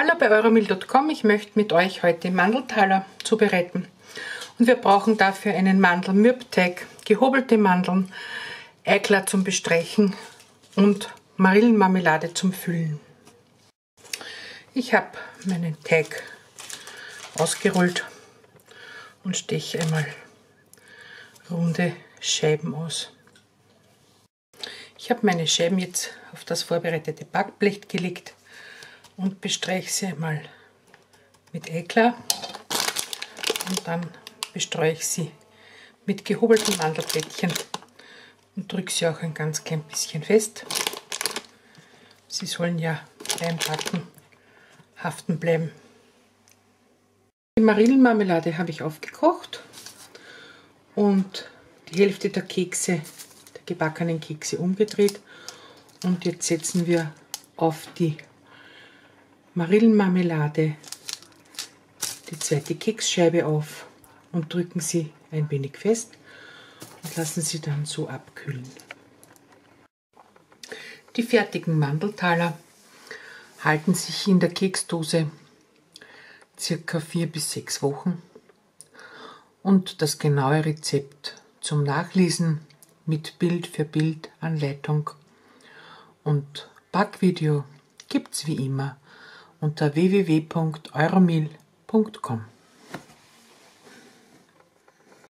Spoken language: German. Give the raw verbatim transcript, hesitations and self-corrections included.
Hallo bei euromil punkt com, ich möchte mit euch heute Mandeltaler zubereiten. Und wir brauchen dafür einen Mandel-Mürbeteig, gehobelte Mandeln, Eiklar zum Bestreichen und Marillenmarmelade zum Füllen. Ich habe meinen Teig ausgerollt und steche einmal runde Scheiben aus. Ich habe meine Scheiben jetzt auf das vorbereitete Backblech gelegt und bestreiche sie einmal mit Eiklar und dann bestreue ich sie mit gehobelten Mandelblättchen und drücke sie auch ein ganz klein bisschen fest. Sie sollen ja beim Backen haften bleiben. Die Marillenmarmelade habe ich aufgekocht und die Hälfte der Kekse, der gebackenen Kekse umgedreht, und jetzt setzen wir auf die Marillenmarmelade die zweite Keksscheibe auf und drücken sie ein wenig fest und lassen sie dann so abkühlen. Die fertigen Mandeltaler halten sich in der Keksdose circa vier bis sechs Wochen und das genaue Rezept zum Nachlesen mit Bild für Bild Anleitung und Backvideo gibt's wie immer unter w w w punkt euromil punkt com.